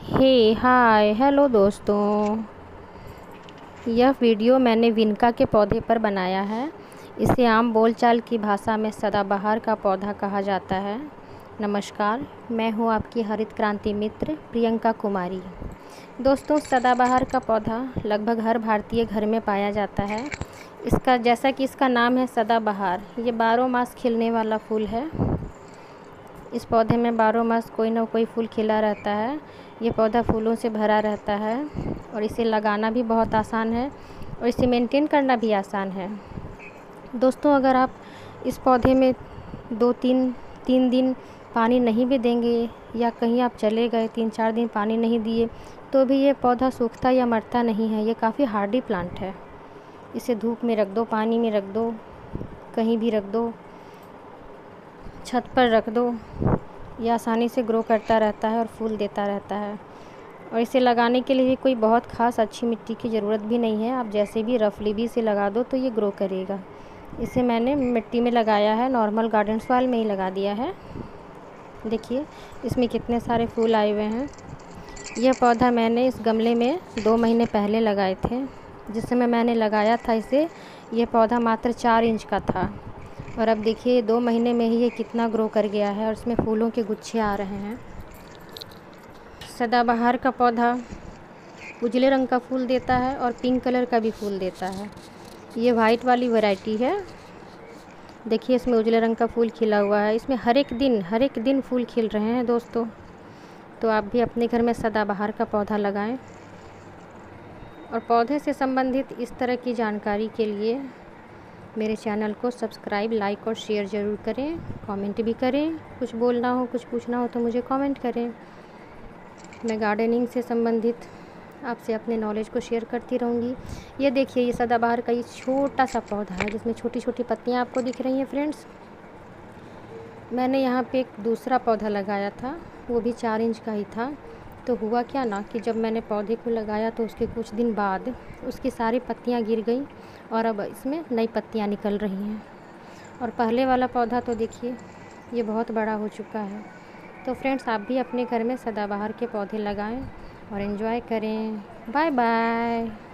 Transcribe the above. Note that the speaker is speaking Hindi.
हे हाय हेलो दोस्तों। यह वीडियो मैंने विनका के पौधे पर बनाया है। इसे आम बोलचाल की भाषा में सदाबहार का पौधा कहा जाता है। नमस्कार, मैं हूँ आपकी हरित क्रांति मित्र प्रियंका कुमारी। दोस्तों, सदाबहार का पौधा लगभग हर भारतीय घर में पाया जाता है। इसका जैसा कि इसका नाम है सदाबहार, ये 12 मास खिलने वाला फूल है। इस पौधे में 12 मास कोई ना कोई फूल खिला रहता है। ये पौधा फूलों से भरा रहता है और इसे लगाना भी बहुत आसान है और इसे मेंटेन करना भी आसान है। दोस्तों, अगर आप इस पौधे में 2-3 दिन पानी नहीं भी देंगे या कहीं आप चले गए 3-4 दिन पानी नहीं दिए तो भी ये पौधा सूखता या मरता नहीं है। ये काफ़ी हार्डी प्लांट है। इसे धूप में रख दो, पानी में रख दो, कहीं भी रख दो, छत पर रख दो, ये आसानी से ग्रो करता रहता है और फूल देता रहता है। और इसे लगाने के लिए भी कोई बहुत ख़ास अच्छी मिट्टी की ज़रूरत भी नहीं है। आप जैसे भी रफली भी इसे लगा दो तो ये ग्रो करेगा। इसे मैंने मिट्टी में लगाया है, नॉर्मल गार्डन सॉइल में ही लगा दिया है। देखिए इसमें कितने सारे फूल आए हुए हैं। यह पौधा मैंने इस गमले में 2 महीने पहले लगाए थे। जिस समय मैंने लगाया था इसे, यह पौधा मात्र 4 इंच का था और अब देखिए 2 महीने में ही ये कितना ग्रो कर गया है और इसमें फूलों के गुच्छे आ रहे हैं। सदाबहार का पौधा उजले रंग का फूल देता है और पिंक कलर का भी फूल देता है। ये वाइट वाली वैरायटी है। देखिए इसमें उजले रंग का फूल खिला हुआ है। इसमें हर एक दिन फूल खिल रहे हैं दोस्तों। तो आप भी अपने घर में सदाबहार का पौधा लगाएं। और पौधे से संबंधित इस तरह की जानकारी के लिए मेरे चैनल को सब्सक्राइब, लाइक और शेयर ज़रूर करें। कमेंट भी करें। कुछ बोलना हो, कुछ पूछना हो तो मुझे कमेंट करें। मैं गार्डनिंग से संबंधित आपसे अपने नॉलेज को शेयर करती रहूँगी। ये देखिए, ये सदाबहार का ये छोटा सा पौधा है जिसमें छोटी छोटी पत्तियाँ आपको दिख रही हैं फ्रेंड्स। मैंने यहाँ पे एक दूसरा पौधा लगाया था, वो भी 4 इंच का ही था। तो हुआ क्या ना कि जब मैंने पौधे को लगाया तो उसके कुछ दिन बाद उसकी सारी पत्तियाँ गिर गई और अब इसमें नई पत्तियाँ निकल रही हैं। और पहले वाला पौधा तो देखिए ये बहुत बड़ा हो चुका है। तो फ्रेंड्स, आप भी अपने घर में सदाबहार के पौधे लगाएं और एंजॉय करें। Bye bye.